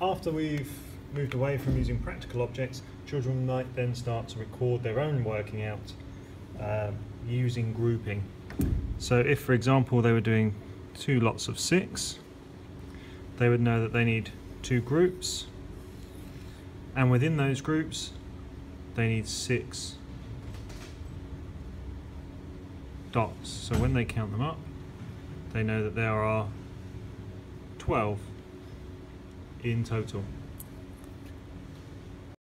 after we've moved away from using practical objects, children might then start to record their own working out using grouping. So if, for example, they were doing 2 lots of 6, they would know that they need 2 groups, and within those groups they need 6 dots. So when they count them up, they know that there are 12 in total.